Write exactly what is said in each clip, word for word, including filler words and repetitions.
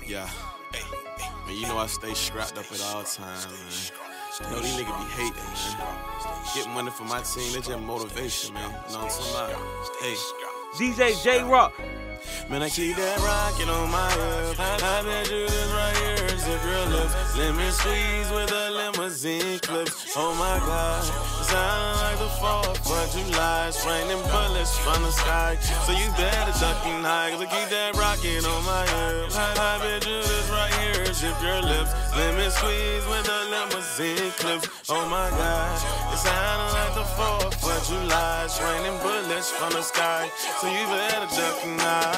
Yeah, hey, hey. Man, you know I stay strapped up at all times, man. You know these niggas be hating, man. Get money for my team, that's just motivation, man. You know what I'm talking about? Hey. D J J-Rock. Man, I keep that rockin' on my hip. I bet you this right here is if your lips. Lemon squeeze with a limousine clip. Oh my God, sound like the fourth of July. It's raining bullets from the sky, so you better duck and hide, 'cause I keep that rockin' on my hip. I bet you this right here is if your lips. Lemon squeeze with a limousine clip. Oh my God, it sound like the fourth of July. It's raining bullets from the sky, so you better duck and hide.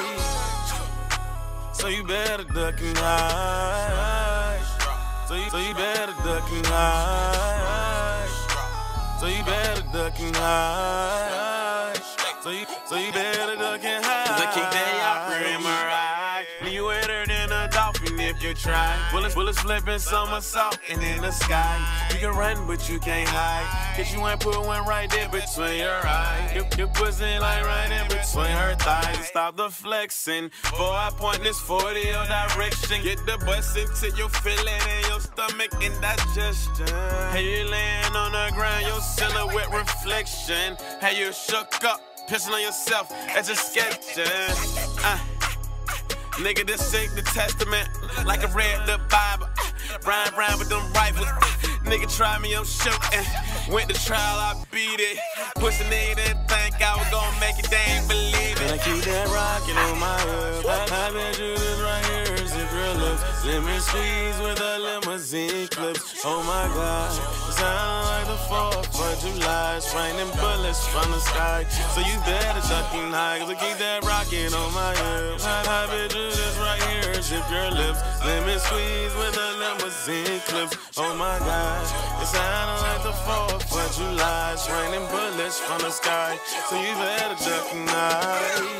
So you better duck and hide. So you, so you better duck and hide. So you better duck and hide. So you, so you better duck and hide. 'Cause I keep that opera in my ride. You wetter than a dolphin if you try. Bullets, bullets flipping somersaulting in the sky. You can run, but you can't hide, 'cause you ain't put one right there between your eyes. Your, your pussy like right in between her thighs. Stop the flexing before I point this forty your direction. Get the bus into your feeling in your stomach and digestion. Hey, you laying on the ground, your silhouette reflection. Hey, you shook up, pissing on yourself as a sketch. Uh, Nigga, this ain't the testament, like I read the Bible. Rhyme, rhyme with them rifles. Nigga, try me, I'm shooting. Went to trial, I beat it. Pussy nigga didn't think I was gonna make it, they ain't believe it. And I keep that rockin' on my hip. I bet you this right here is if your lips. Lemon squeeze with a limousine clip. Oh my God, it sound like the fourth of July. It's raining bullets from the sky, so you better duck and hide, 'cause I keep that rockin' on my hip. I bet you this right here is if your lips. Lemon squeeze with a limousine clip. Oh my God, it sound like the fourth of July. It's raining bullets from the sky, so you better duck and hide.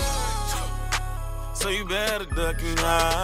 So you better duck and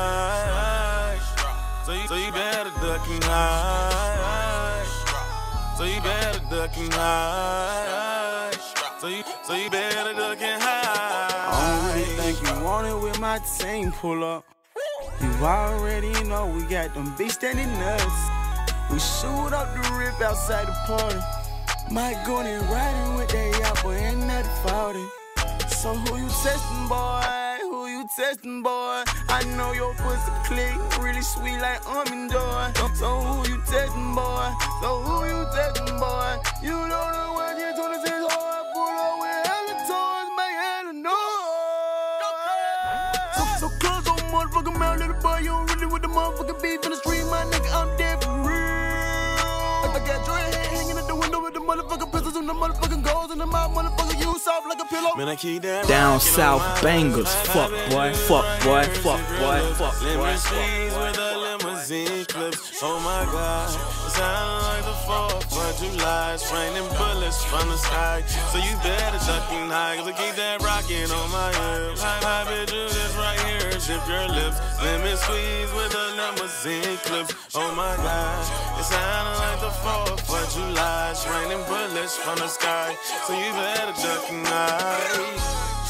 hide. So you, so you better duck and hide. So you better duck and hide. So you, so you better duck and hide. I don't really think you want it with my team pull up. You already know we got them big standing nuts. We shoot up the rip outside the party. Might go in riding with that yapper and that forty. So who you testing, boy? Who you testing, boy? I know your pussy click, really sweet like almond joy. So who you testing, boy? So who you testing, boy? You don't know what you're twenty-six hard, pull up with hella toys, make hella noise. So, so close on motherfucking mouth, little boy, you don't really with the motherfucking beef in the street, my nigga, I'm dead for real. I got your head hanging at the window with the motherfucking pistols and the motherfucking goals and the mouth, motherfucker, you soft like a pillow. Man, I keep that Down south bangers. Fuck boy, fuck boy, fuck boy, fuck boy. Lemon squeeze with a limousine clip. Oh my God, it sound like the fourth of July. It's raining bullets from the sky, so you better duck and hide, 'cause I keep that rockin' on my hip. I bet you this right here is if your lips. Lemon squeeze with a limousine clip. Oh my God, it sound like the fourth of July. It's raining bullets from the sky, so you better duck and hide.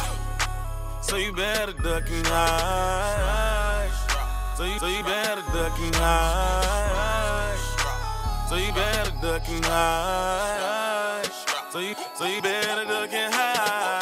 So you better duck and hide. So you, so you better duck and hide. So you better duck and hide. So you, so you better duck and hide.